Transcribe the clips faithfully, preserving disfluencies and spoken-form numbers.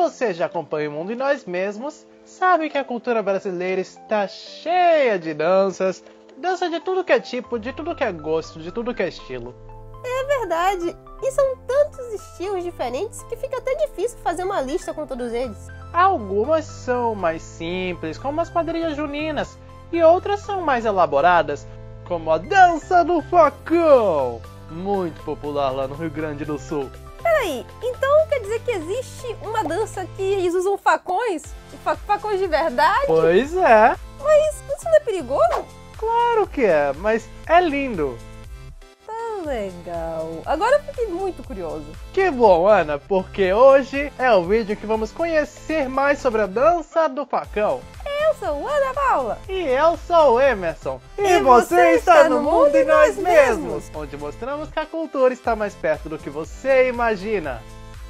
você já acompanha o Mundo em Nós Mesmos, sabe que a cultura brasileira está cheia de danças, dança de tudo que é tipo, de tudo que é gosto, de tudo que é estilo. É verdade, e são tantos estilos diferentes que fica até difícil fazer uma lista com todos eles. Algumas são mais simples, como as quadrilhas juninas, e outras são mais elaboradas, como a dança do facão, muito popular lá no Rio Grande do Sul. Peraí, então quer dizer que existe uma dança que eles usam facões? Fa facões de verdade? Pois é. Mas isso não é perigoso? Claro que é, mas é lindo. Tá legal. Agora eu fiquei muito curioso. Que bom, Ana, porque hoje é o vídeo que vamos conhecer mais sobre a dança do facão. Eu sou Ana Paula. E eu sou o Emerson. E, e você está no Mundo em Nós Mesmos, onde mostramos que a cultura está mais perto do que você imagina.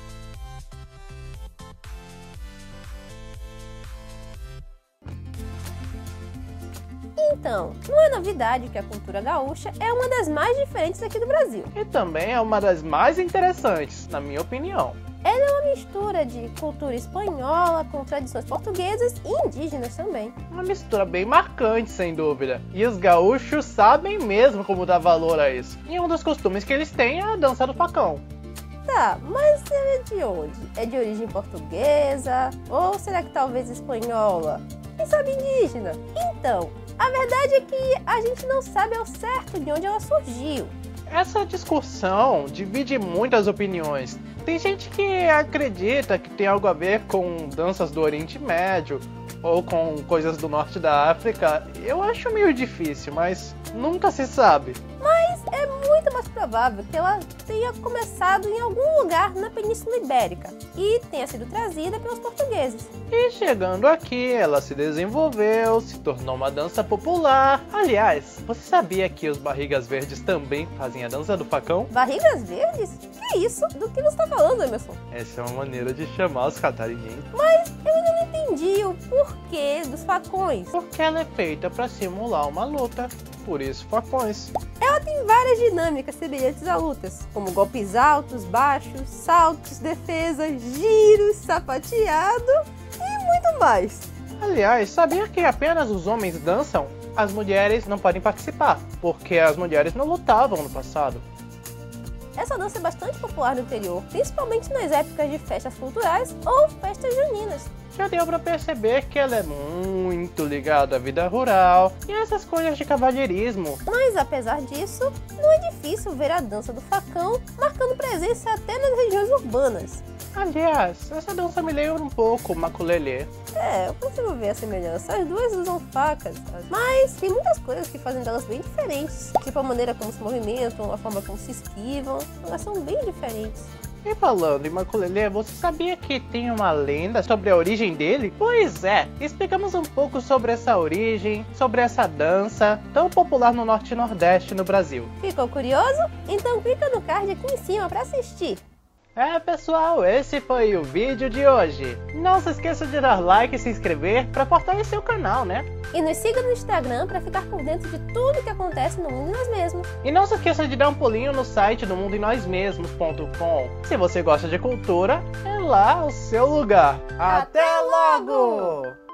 Então, não é novidade que a cultura gaúcha é uma das mais diferentes aqui do Brasil. E também é uma das mais interessantes, na minha opinião. Ela é uma mistura de cultura espanhola com tradições portuguesas e indígenas também. Uma mistura bem marcante, sem dúvida. E os gaúchos sabem mesmo como dar valor a isso. E um dos costumes que eles têm é a dança do facão. Tá, mas ela é de onde? É de origem portuguesa? Ou será que talvez espanhola? Quem sabe indígena? Então, a verdade é que a gente não sabe ao certo de onde ela surgiu. Essa discussão divide muitas opiniões. Tem gente que acredita que tem algo a ver com danças do Oriente Médio ou com coisas do norte da África. Eu acho meio difícil, mas nunca se sabe. Mas é muito mais provável que ela tenha começado em algum lugar na Península Ibérica e tenha sido trazida pelos portugueses. E chegando aqui, ela se desenvolveu, se tornou uma dança popular. Aliás, você sabia que os barrigas verdes também fazem a dança do facão? Barrigas verdes? Que isso? Do que você está falando, Emerson? Essa é uma maneira de chamar os catarinenses. Mas eu ainda não entendi o porquê dos facões. Porque ela é feita para simular uma luta, por isso facões. Ela tem várias dinâmicas semelhantes a lutas, como golpes altos, baixos, saltos, defesa, giros, sapateado e muito mais. Aliás, sabia que apenas os homens dançam? As mulheres não podem participar, porque as mulheres não lutavam no passado. Essa dança é bastante popular no interior, principalmente nas épocas de festas culturais ou festas juninas. Já deu pra perceber que ela é muito ligada à vida rural e a essas coisas de cavalheirismo. Mas apesar disso, não é difícil ver a dança do facão marcando presença até nas regiões urbanas. Aliás, essa dança me lembra um pouco o maculelê. É, eu consigo ver a semelhança. As duas usam facas, mas tem muitas coisas que fazem delas bem diferentes. Tipo a maneira como se movimentam, a forma como se esquivam. Elas são bem diferentes. E falando em maculelê, você sabia que tem uma lenda sobre a origem dele? Pois é, explicamos um pouco sobre essa origem, sobre essa dança tão popular no Norte e Nordeste no Brasil. Ficou curioso? Então clica no card aqui em cima para assistir. É pessoal, esse foi o vídeo de hoje. Não se esqueça de dar like e se inscrever para fortalecer o canal, né? E nos siga no Instagram para ficar por dentro de tudo que acontece no Mundo em Nós Mesmos. E não se esqueça de dar um pulinho no site do mundo em nós mesmos ponto com. Se você gosta de cultura, é lá o seu lugar. Até logo!